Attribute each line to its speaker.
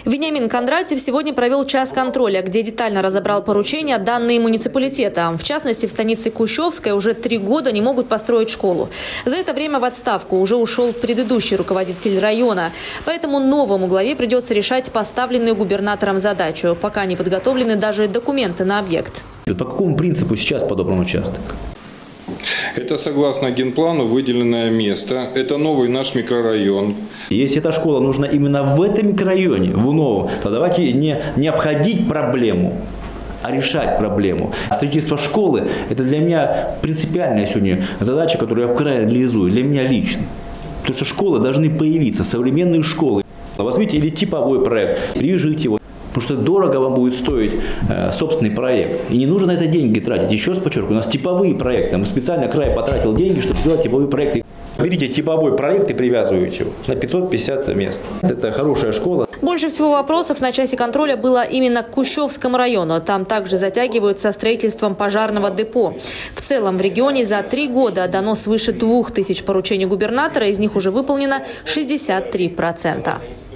Speaker 1: Вениамин Кондратьев сегодня провел час контроля, где детально разобрал поручения, данные муниципалитета. В частности, в станице Кущевской уже 3 года не могут построить школу. За это время в отставку уже ушел предыдущий руководитель района. Поэтому новому главе придется решать поставленную губернатором задачу, пока не подготовлены даже документы на объект.
Speaker 2: По какому принципу сейчас подобран участок?
Speaker 3: Это согласно генплану выделенное место. Это новый наш микрорайон.
Speaker 2: Если эта школа нужна именно в этом микрорайоне, в новом, то давайте не обходить проблему, а решать проблему. Строительство школы – это для меня принципиальная сегодня задача, которую я в крае реализую, для меня лично. Потому что школы должны появиться, современные школы. Возьмите или типовой проект, привяжите его. Потому что дорого вам будет стоить собственный проект. И не нужно на это деньги тратить. Еще раз подчеркиваю, у нас типовые проекты. Мы специально край потратил деньги, чтобы сделать типовые проекты. Берите типовой проект и привязываете его на 550 мест. Это хорошая школа.
Speaker 1: Больше всего вопросов на часе контроля было именно к Кущевскому району. Там также затягивают со строительством пожарного депо. В целом в регионе за 3 года дано свыше 2000 поручений губернатора. Из них уже выполнено 63%.